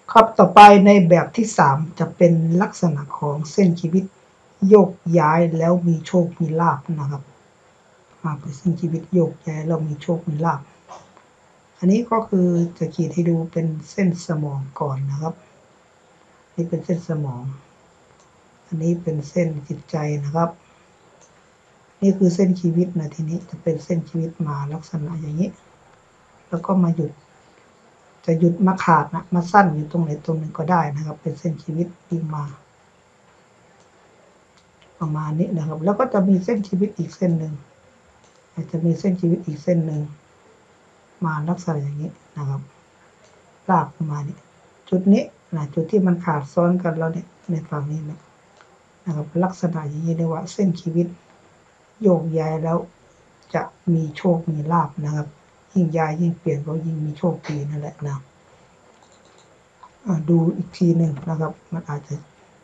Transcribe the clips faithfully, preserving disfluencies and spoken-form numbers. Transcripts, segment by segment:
ครับต่อไปในแบบที่สามจะเป็นลักษณะของเส้นชีวิตโยกย้ายแล้วมีโชคมีลาภนะครับเป็นเส้นชีวิตโยกย้ายแล้วมีโชคมีลาภอันนี้ก็คือจะขีดให้ดูเป็นเส้นสมองก่อนนะครับนี่เป็นเส้นสมองอันนี้เป็นเส้นจิตใจนะครับนี่คือเส้นชีวิตนะทีนี้จะเป็นเส้นชีวิตมาลักษณะอย่างนี้แล้วก็มาหยุดจะหยุดมาขาดนะมาสั้นอยู่ตรงไหนตรงนึงก็ได้นะครับเป็นเส้นชีวิตที่มาประมาณนี้นะครับแล้วก็จะมีเส้นชีวิตอีกเส้นหนึ่งจะมีเส้นชีวิตอีกเส้นหนึ่งมาลักษณะอย่างนี้นะครับลากมาเนี่ยจุดนี้นะจุดที่มันขาดซ้อนกันแล้วเนี่ยในฝั่งนี้นะนะครับลักษณะอย่างนี้เรียกว่าเส้นชีวิตโยกย้ายแล้วจะมีโชคมีลาภนะครับยิ่งย้ายยิ่งเปลี่ยนก็ยิ่งมีโชคดีนั่นแหละนะดูอีกทีหนึ่งนะครับมันอาจจะ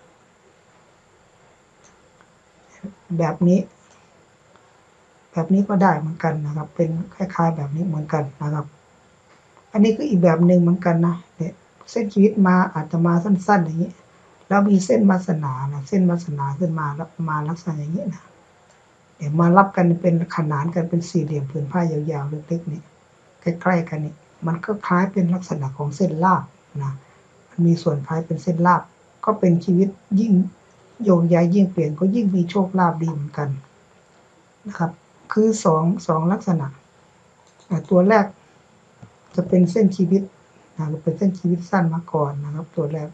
แบบนี้แบบนี้ก็ได้เหมือนกันนะครับเป็นคล้ายๆแบบนี้เหมือนกันนะครับอันนี้ก็อีกแบบหนึ่งเหมือนกันนะเนี่ยเส้นชีวิตมาอาจจะมาสั้นๆอย่างนี้แล้วมีเส้นวาสนานะเส้นวาสนาขึ้นมาแล้วมาลักษณะอย่างนี้นะเดี๋ยวมารับกันเป็นขนานกันเป็นสี่เหลี่ยมผืนผ้ายาวๆเล็กๆนี่ใกล้ๆกันนี่มันก็คล้ายเป็นลักษณะของเส้นลาบนะมันมีส่วนคล้ายเป็นเส้นลาบก็เป็นชีวิตยิ่งโยกย้ายยิ่งเปลี่ยนก็ยิ่งมีโชคลาภดีเหมือนกันนะครับคือสองสองลักษณะตัวแรกจะเป็นเส้นชีวิตนะเป็นเส้นชีวิตสั้นมาก่อนนะครับตัวแรก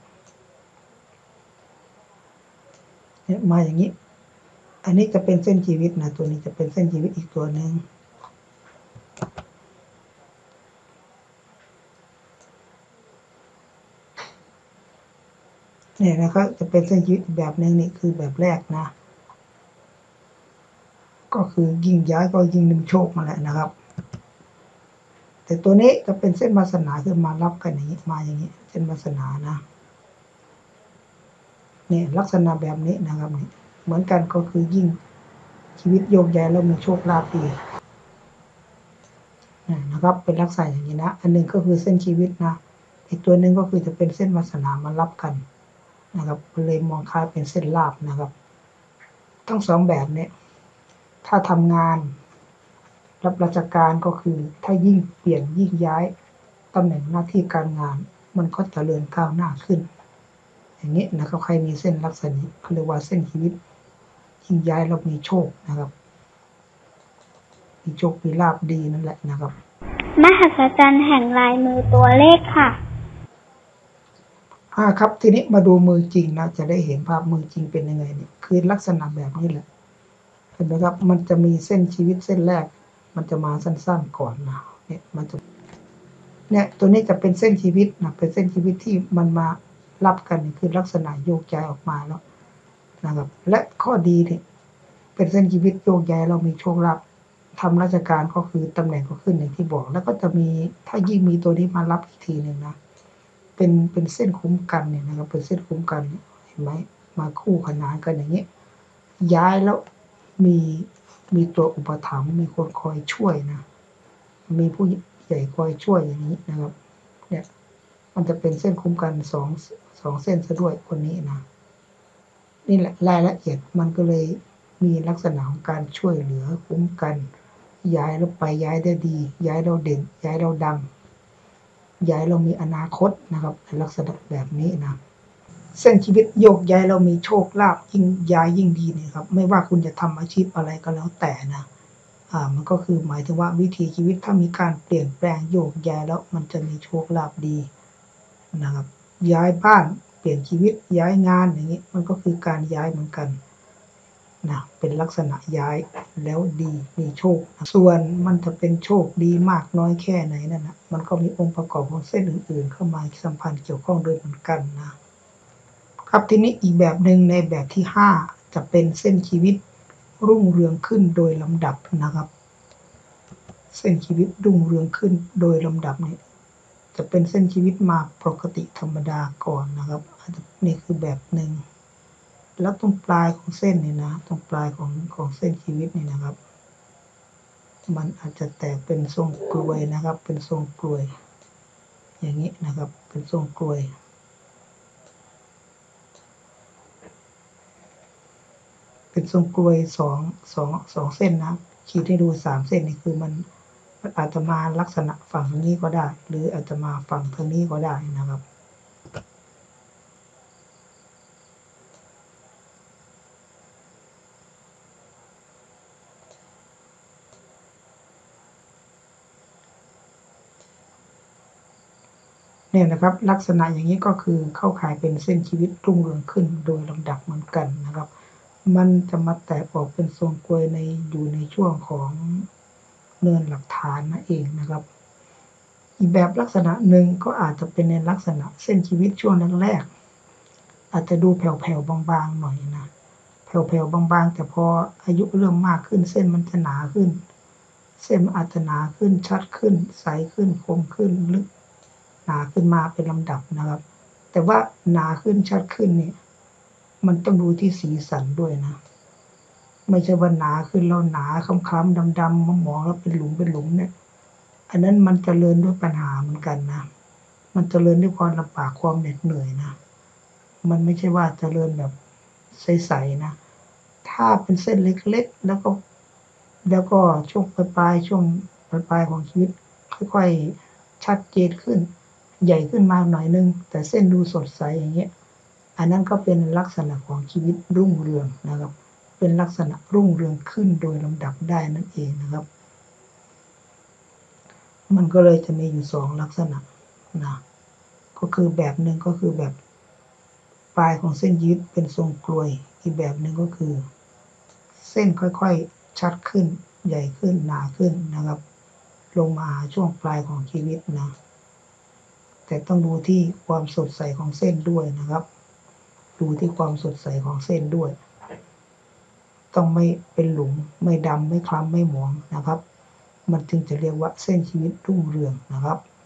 เนี่ยมาอย่างนี้อันนี้จะเป็นเส้นชีวิตนะตัวนี้จะเป็นเส้นชีวิตอีกตัวหนึ่งเนี่ยนะครับจะเป็นเส้นชีวิตแบบหนึ่งนี่คือแบบแรกนะก็คือยิ่งย้ายก็ยิ่งดึงโชคมาแหละนะครับแต่ตัวนี้จะเป็นเส้นวาสนาขึ้นมารับกันอย่างนี้มาอย่างนี้เส้นวาสนานะเนี่ยลักษณะแบบนี้นะครับเหมือนกันก็คือยิ่งชีวิตโยกย้ายแล้วมีโชคลาภดีนะครับเป็นลักษณะอย่างนี้นะอันนึงก็คือเส้นชีวิตนะอีกตัวหนึ่งก็คือจะเป็นเส้นวาสนามารับกันนะครับเลยมองคล้ายเป็นเส้นลาภนะครับทั้งสองแบบนี้ถ้าทำงานรับราชการก็คือถ้ายิ่งเปลี่ยนยิ่งย้ายตำแหน่งหน้าที่การงานมันก็เจริญก้าวหน้าขึ้นอย่างนี้นะครับใครมีเส้นลักษณะนี้เขาเรียกว่าเส้นชีวิตยิ่งย้ายแล้วมีโชคนะครับมีโชคมีลาภดีนั่นแหละนะครับมหัศจรรย์แห่งลายมือตัวเลขค่ะอ่าครับทีนี้มาดูมือจริงนะจะได้เห็นภาพมือจริงเป็นยังไงเนี่ยคือลักษณะแบบนี้แหละเห็นไหมครับมันจะมีเส้นชีวิตเส้นแรกมันจะมาสั้นๆก่อนนะเนี่ยมันจะเนี่ยตัวนี้จะเป็นเส้นชีวิตนะเป็นเส้นชีวิตที่มันมารับกันคือลักษณะโยกย้ายออกมาแล้วนะครับและข้อดีเนี่ยเป็นเส้นชีวิตโยกย้ายเรามีโชคลาภทำราชการก็คือตำแหน่งก็ขึ้นอย่างที่บอกแล้วก็จะมีถ้ายิ่งมีตัวนี้มารับอีกทีหนึ่งนะเป็นเป็นเส้นคุ้มกันเนี่ยนะครับเป็นเส้นคุ้มกันเห็นไหมมาคู่ขนานกันอย่างนี้ย้ายแล้วมีมีตัวอุปถัมภ์มีคนคอยช่วยนะมีผู้ใหญ่คอยช่วยอย่างนี้นะครับเนี่ยมันจะเป็นเส้นคุ้มกันสองสองเส้นซะด้วยคนนี้นะนี่แหละรายละเอียดมันก็เลยมีลักษณะของการช่วยเหลือคุ้มกันย้ายเราไปย้ายได้ดีย้ายเราเด่นย้ายเราดังย้ายเรามีอนาคตนะครับในลักษณะแบบนี้นะเส้นชีวิตโยกย้ายเรามีโชคลาภยิ่งย้ายยิ่งดีเนี่ยครับไม่ว่าคุณจะทำอาชีพอะไรก็แล้วแต่นะอ่ามันก็คือหมายถึงว่าวิถีชีวิตถ้ามีการเปลี่ยนแปลงโยกย้ายแล้วมันจะมีโชคลาภดีนะครับย้ายบ้านเปลี่ยนชีวิตย้ายงานอย่างนี้มันก็คือการย้ายเหมือนกันนะเป็นลักษณะย้ายแล้วดีมีโชคส่วนมันจะเป็นโชคดีมากน้อยแค่ไหนนั่นนะมันก็มีองค์ประกอบของเส้นอื่นๆเข้ามาสัมพันธ์เกี่ยวข้องด้วยเหมือนกันนะครับทีนี้อีกแบบหนึ่งในแบบที่ห้าจะเป็นเส้นชีวิตรุ่งเรืองขึ้นโดยลำดับนะครับเส้นชีวิตรุ่งเรืองขึ้นโดยลำดับนี้จะเป็นเส้นชีวิตมาปกติธรรมดาก่อนนะครับนี่คือแบบหนึ่งแล้วตรงปลายของเส้นนี่นะตรงปลายของของเส้นชีวิตนี่นะครับมันอาจจะแตกเป็นทรงกลวยนะครับเป็นทรงกลวยอย่างนี้นะครับเป็นทรงกลวยเป็นทรงกลวยสองสองสองเส้นนะขีดให้ดูสามเส้นนี่คือมันมันอาจจะมาลักษณะฝั่งทางนี้ก็ได้หรืออาจจะมาฝั่งทางนี้ก็ได้นะครับเนี่ยนะครับลักษณะอย่างนี้ก็คือเข้าข่ายเป็นเส้นชีวิตรุ่งเรืองขึ้นโดยลำดับเหมือนกันนะครับมันจะมาแตกออกเป็นทรงกลวยในอยู่ในช่วงของเนินหลักฐานนั่นเองนะครับอีกแบบลักษณะหนึ่งก็อาจจะเป็นในลักษณะเส้นชีวิตช่วงแรกๆอาจจะดูแผ่วๆบางๆหน่อยนะแผ่วๆบางๆแต่พออายุเริ่มมากขึ้นเส้นมันจะหนาขึ้นเส้นอาจจะหนาขึ้นชัดขึ้นใสขึ้นคมขึ้นลึกหนาขึ้นมาเป็นลำดับนะครับแต่ว่าหนาขึ้นชัดขึ้นเนี่ยมันต้องดูที่สีสันด้วยนะไม่ใช่ว่าหนาขึ้นแล้วหนาคล้ำๆดำๆมองๆแล้วเป็นหลุมเป็นหลุมเนี่ยอันนั้นมันเจริญด้วยปัญหาเหมือนกันนะมันเจริญด้วยความลำบากความเหน็ดเหนื่อยนะมันไม่ใช่ว่าเจริญแบบใสๆนะถ้าเป็นเส้นเล็กๆแล้วก็แล้วก็ช่วงปลายๆช่วงปลายๆของชีวิตค่อยๆชัดเจนขึ้นใหญ่ขึ้นมาหน่อยนึงแต่เส้นดูสดใสอย่างเงี้ยอันนั้นก็เป็นลักษณะของชีวิตรุ่งเรืองนะครับเป็นลักษณะรุ่งเรืองขึ้นโดยลำดับได้นั่นเองนะครับมันก็เลยจะมีอยู่สองลักษณะนะก็คือแบบหนึ่งก็คือแบบปลายของเส้นยืดเป็นทรงกลวยอีกแบบหนึ่งก็คือเส้นค่อยๆชัดขึ้นใหญ่ขึ้นหนาขึ้นนะครับลงมาหาช่วงปลายของชีวิตนะแต่ต้องดูที่ความสดใสของเส้นด้วยนะครับดูที่ความสดใสของเส้นด้วยต้องไม่เป็นหลุมไม่ดำไม่คล้ำไม่หมองนะครับมันจึงจะเรียกว่าเส้นชีวิตรุ่งเรืองนะครับ